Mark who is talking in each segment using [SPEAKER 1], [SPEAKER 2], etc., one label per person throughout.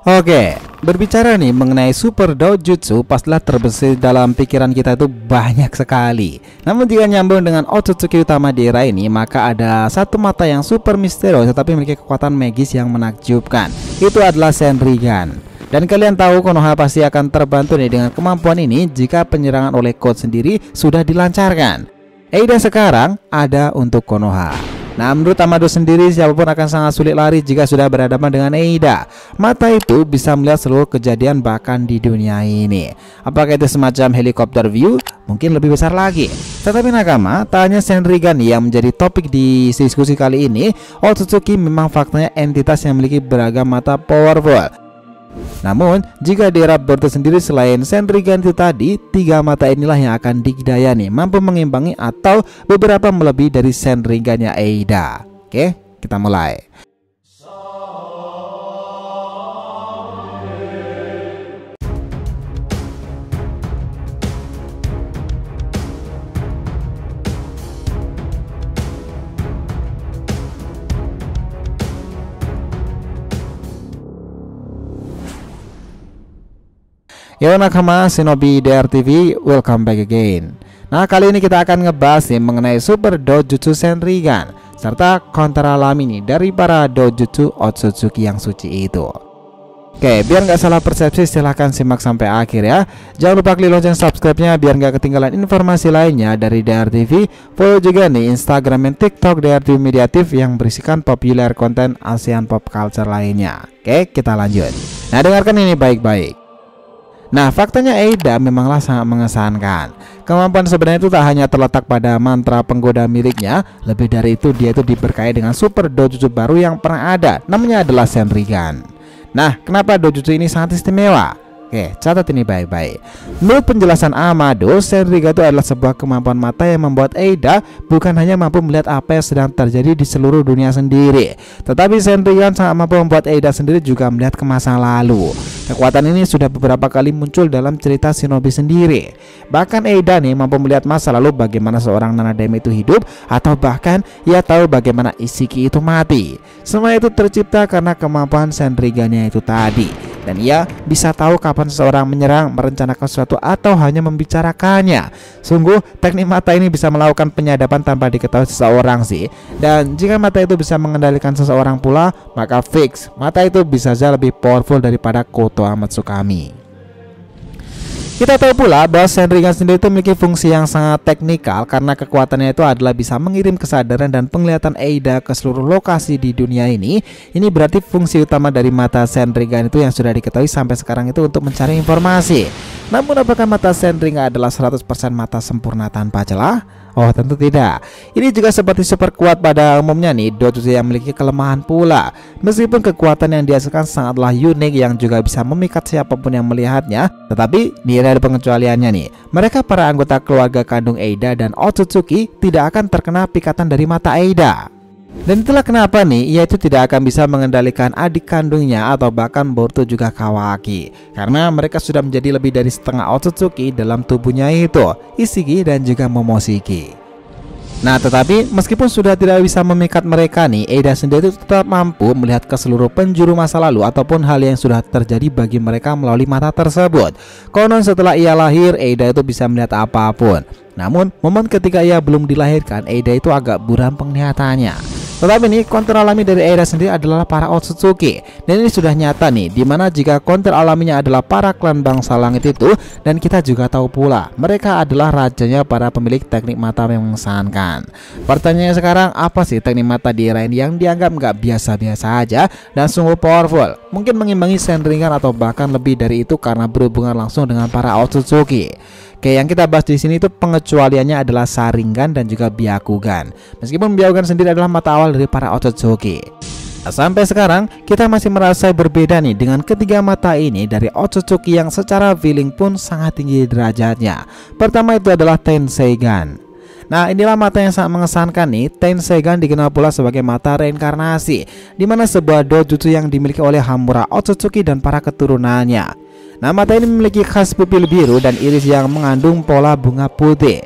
[SPEAKER 1] Oke, berbicara nih mengenai super dojutsu, pastilah terbesit dalam pikiran kita itu banyak sekali. Namun jika nyambung dengan Otsutsuki utama di era ini, maka ada satu mata yang super misterius tetapi memiliki kekuatan magis yang menakjubkan. Itu adalah Senrigan. Dan kalian tahu Konoha pasti akan terbantu nih dengan kemampuan ini jika penyerangan oleh Code sendiri sudah dilancarkan. Eida sekarang ada untuk Konoha. Nah, menurut Amado sendiri, siapapun akan sangat sulit lari jika sudah berhadapan dengan Eida. Mata itu bisa melihat seluruh kejadian bahkan di dunia ini. Apakah itu semacam helikopter view? Mungkin lebih besar lagi. Tetapi nakama, tak hanya Senrigan yang menjadi topik di diskusi kali ini, Otsutsuki memang faktanya entitas yang memiliki beragam mata powerful. Namun, jika di era Boruto sendiri selain Senrigan itu tadi, 3 mata inilah yang akan dikdayani, mampu mengimbangi atau beberapa melebihi dari Senrigannya Eida. Oke, kita mulai. Yo nakama Shinobi DRTV, welcome back again. Nah, kali ini kita akan ngebahas nih mengenai super dojutsu Senrigan serta counter alami nih dari para dojutsu Otsutsuki yang suci itu. Oke, biar nggak salah persepsi silahkan simak sampai akhir ya. Jangan lupa klik lonceng subscribe-nya biar nggak ketinggalan informasi lainnya dari DRTV. Follow juga nih Instagram dan TikTok DRTV Mediatif yang berisikan populer konten ASEAN pop culture lainnya. Oke, kita lanjut. Nah, dengarkan ini baik-baik. Nah, faktanya Eida memanglah sangat mengesankan. Kemampuan sebenarnya itu tak hanya terletak pada mantra penggoda miliknya, lebih dari itu dia itu diberkahi dengan super dojutsu baru yang pernah ada, namanya adalah Senrigan. Nah, kenapa dojutsu ini sangat istimewa? Oke, catat ini baik-baik. Menurut penjelasan Amado, Senrigan itu adalah sebuah kemampuan mata yang membuat Eida bukan hanya mampu melihat apa yang sedang terjadi di seluruh dunia sendiri, tetapi Senrigan sangat mampu membuat Eida sendiri juga melihat ke masa lalu. Kekuatan ini sudah beberapa kali muncul dalam cerita Shinobi sendiri. Bahkan Eida nih mampu melihat masa lalu bagaimana seorang Nanademe itu hidup, atau bahkan ia tahu bagaimana Isiki itu mati. Semua itu tercipta karena kemampuan Senrigannya itu tadi. Dan ia bisa tahu kapan seseorang menyerang, merencanakan sesuatu, atau hanya membicarakannya. Sungguh, teknik mata ini bisa melakukan penyadapan tanpa diketahui seseorang sih. Dan jika mata itu bisa mengendalikan seseorang pula, maka fix mata itu bisa saja lebih powerful daripada Koto Amatsukami. Kita tahu pula bahwa Senrigan sendiri itu memiliki fungsi yang sangat teknikal karena kekuatannya itu adalah bisa mengirim kesadaran dan penglihatan Eida ke seluruh lokasi di dunia ini. Ini berarti fungsi utama dari mata Senrigan itu yang sudah diketahui sampai sekarang itu untuk mencari informasi. Namun apakah mata Senrigan adalah 100% mata sempurna tanpa celah? Oh, tentu tidak. Ini juga seperti super kuat pada umumnya nih, dojutsu yang memiliki kelemahan pula. Meskipun kekuatan yang dihasilkan sangatlah unik yang juga bisa memikat siapapun yang melihatnya, tetapi di ada pengecualiannya nih. Mereka para anggota keluarga kandung Eida dan Otsutsuki tidak akan terkena pikatan dari mata Eida. Dan itulah kenapa nih ia itu tidak akan bisa mengendalikan adik kandungnya atau bahkan Boruto juga Kawaki, karena mereka sudah menjadi lebih dari setengah Otsutsuki dalam tubuhnya itu, Isiki dan juga Momoshiki. Nah, tetapi meskipun sudah tidak bisa memikat mereka nih, Eida sendiri tetap mampu melihat ke seluruh penjuru masa lalu ataupun hal yang sudah terjadi bagi mereka melalui mata tersebut. Konon setelah ia lahir, Eida itu bisa melihat apapun. Namun, momen ketika ia belum dilahirkan, Eida itu agak buram penglihatannya. Tetapi nih, counter alami dari Eida sendiri adalah para Otsutsuki. Dan ini sudah nyata nih, dimana jika counter alaminya adalah para klan bangsa langit itu. Dan kita juga tahu pula, mereka adalah rajanya para pemilik teknik mata yang mengesankan. Pertanyaannya sekarang, apa sih teknik mata di era ini yang dianggap nggak biasa-biasa aja dan sungguh powerful? Mungkin mengimbangi Senrigan atau bahkan lebih dari itu karena berhubungan langsung dengan para Otsutsuki. Oke, yang kita bahas di sini itu pengecualiannya adalah Sharingan dan juga Byakugan. Meskipun Byakugan sendiri adalah mata awal dari para Otsutsuki. Sampai sekarang kita masih merasa berbeda nih dengan ketiga mata ini dari Otsutsuki yang secara feeling pun sangat tinggi derajatnya. Pertama itu adalah Tenseigan. Nah, inilah mata yang sangat mengesankan nih. Tenseigan dikenal pula sebagai mata reinkarnasi, di mana sebuah dojutsu yang dimiliki oleh Hamura Otsutsuki dan para keturunannya. Nah, mata ini memiliki khas pupil biru dan iris yang mengandung pola bunga putih.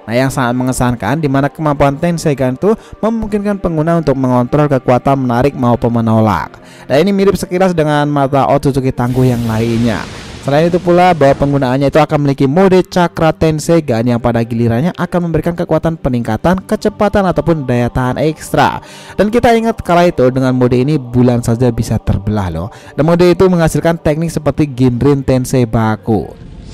[SPEAKER 1] Nah, yang sangat mengesankan di mana kemampuan Tensegan itu memungkinkan pengguna untuk mengontrol kekuatan menarik maupun menolak. Dan ini mirip sekilas dengan mata Otsutsuki tangguh yang lainnya. Selain itu pula bahwa penggunaannya itu akan memiliki mode Cakra Tensegan yang pada gilirannya akan memberikan kekuatan peningkatan, kecepatan ataupun daya tahan ekstra. Dan kita ingat kala itu dengan mode ini bulan saja bisa terbelah loh. Dan mode itu menghasilkan teknik seperti Ginrin Tensei Baku.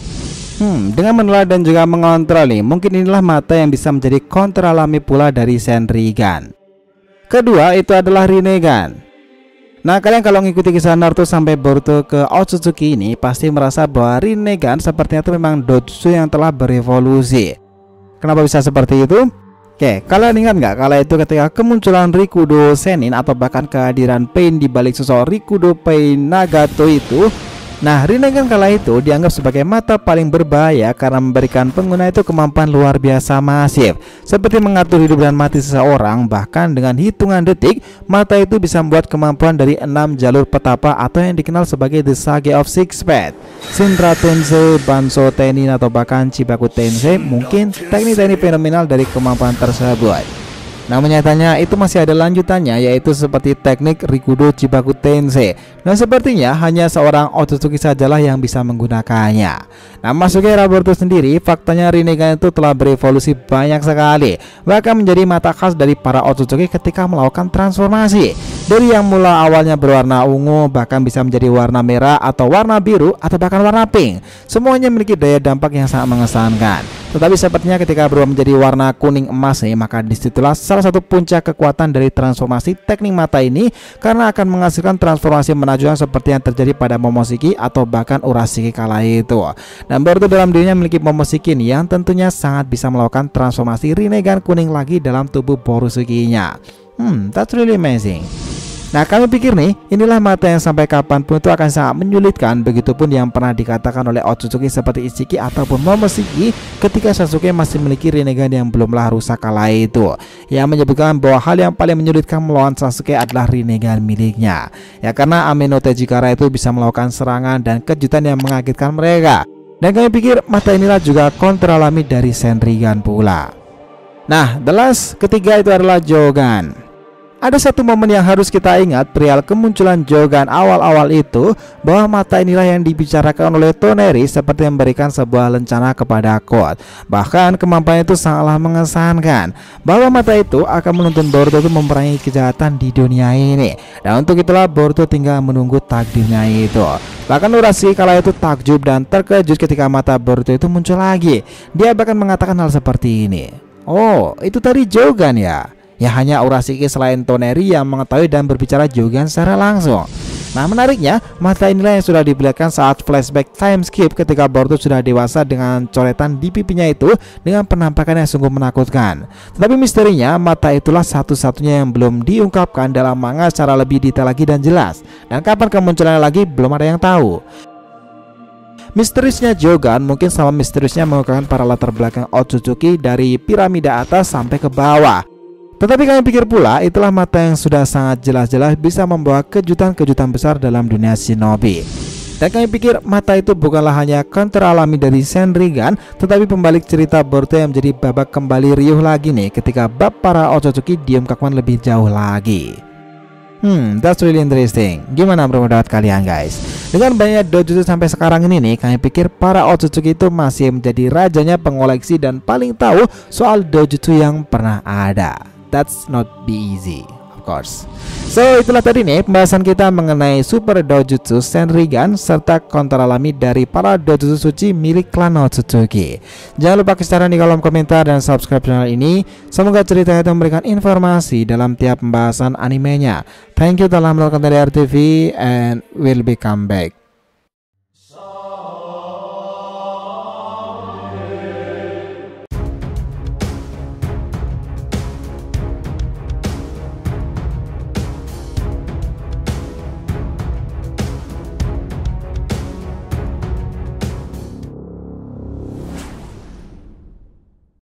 [SPEAKER 1] Dengan menolak dan juga mengontrol nih, mungkin inilah mata yang bisa menjadi counter alami pula dari Senrigan. Kedua itu adalah Rinnegan. Nah, kalian kalau ngikuti kisah Naruto sampai Boruto ke Otsutsuki ini pasti merasa bahwa Rinnegan sepertinya itu memang dojutsu yang telah berevolusi. Kenapa bisa seperti itu? Oke, kalian ingat nggak kala itu ketika kemunculan Rikudo Sennin atau bahkan kehadiran Pain di balik sosok Rikudo Pain Nagato itu? Nah, Rinnegan kala itu dianggap sebagai mata paling berbahaya karena memberikan pengguna itu kemampuan luar biasa masif, seperti mengatur hidup dan mati seseorang. Bahkan dengan hitungan detik, mata itu bisa membuat kemampuan dari 6 jalur petapa atau yang dikenal sebagai The Sage of Six Paths, Shinra Tensei, Banso Tenin atau bahkan Chibaku Tensei. Mungkin teknik-teknik fenomenal dari kemampuan tersebut. Namun nyatanya itu masih ada lanjutannya, yaitu seperti teknik Rikudo Chibaku Tensei. Nah, sepertinya hanya seorang Otsutsuki sajalah yang bisa menggunakannya. Nah, masuk ke era Boruto sendiri, faktanya Rinnegan itu telah berevolusi banyak sekali, bahkan menjadi mata khas dari para Otsutsuki ketika melakukan transformasi. Dari yang mula awalnya berwarna ungu, bahkan bisa menjadi warna merah atau warna biru atau bahkan warna pink. Semuanya memiliki daya dampak yang sangat mengesankan. Tetapi sepertinya ketika berubah menjadi warna kuning emas nih, maka disitulah salah satu puncak kekuatan dari transformasi teknik mata ini, karena akan menghasilkan transformasi menakjubkan seperti yang terjadi pada Momoshiki atau bahkan Urashiki kala itu. Dan Boruto dalam dirinya memiliki Momoshiki yang tentunya sangat bisa melakukan transformasi Rinnegan kuning lagi dalam tubuh Boroshikinya. That's really amazing. Nah, kami pikir nih, inilah mata yang sampai kapanpun itu akan sangat menyulitkan. Begitupun yang pernah dikatakan oleh Otsutsuki seperti Ishiki ataupun Momoshiki ketika Sasuke masih memiliki Rinnegan yang belumlah rusak kala itu, yang menyebutkan bahwa hal yang paling menyulitkan melawan Sasuke adalah Rinnegan miliknya. Ya, karena Ame no Tejikara itu bisa melakukan serangan dan kejutan yang mengagetkan mereka. Dan kami pikir mata inilah juga counter alami dari Senrigan pula. Nah, the last ketiga itu adalah Jogan. Ada satu momen yang harus kita ingat perihal kemunculan Jogan awal-awal itu, bahwa mata inilah yang dibicarakan oleh Toneri seperti memberikan sebuah lencana kepada Code. Bahkan kemampuannya itu sangatlah mengesankan, bahwa mata itu akan menuntun Boruto itu memerangi kejahatan di dunia ini. Dan untuk itulah Boruto tinggal menunggu takdirnya itu. Bahkan Urashiki kala itu takjub dan terkejut ketika mata Boruto itu muncul lagi. Dia bahkan mengatakan hal seperti ini, "Oh, itu tadi Jogan ya?" Ya, hanya Urashiki selain Toneri yang mengetahui dan berbicara Jogan secara langsung. Nah, menariknya, mata inilah yang sudah diperlihatkan saat flashback time skip ketika Boruto sudah dewasa dengan coretan di pipinya itu dengan penampakan yang sungguh menakutkan. Tetapi misterinya, mata itulah satu-satunya yang belum diungkapkan dalam manga secara lebih detail lagi dan jelas. Dan kapan kemunculannya lagi belum ada yang tahu. Misteriusnya Jogan mungkin sama misteriusnya mengungkapkan para latar belakang Otsutsuki dari piramida atas sampai ke bawah. Tetapi kami pikir pula itulah mata yang sudah sangat jelas-jelas bisa membawa kejutan-kejutan besar dalam dunia shinobi. Dan kami pikir mata itu bukanlah hanya counter alami dari Senrigan, tetapi pembalik cerita Boruto yang menjadi babak kembali riuh lagi nih ketika bab para Otsutsuki diungkapkan lebih jauh lagi. That's really interesting. Gimana pendapat kalian guys? Dengan banyak dojutsu sampai sekarang ini nih, kami pikir para Otsutsuki itu masih menjadi rajanya pengoleksi dan paling tahu soal dojutsu yang pernah ada. That's not be easy, of course. So itulah tadi nih pembahasan kita mengenai Super Dojutsu Senrigan serta counter alami dari para dojutsu suci milik klan Otsutsuki. Jangan lupa kasih saran di kolom komentar dan subscribe channel ini. Semoga cerita itu memberikan informasi dalam tiap pembahasan animenya. Thank you telah menonton dari RTV and we'll be come back.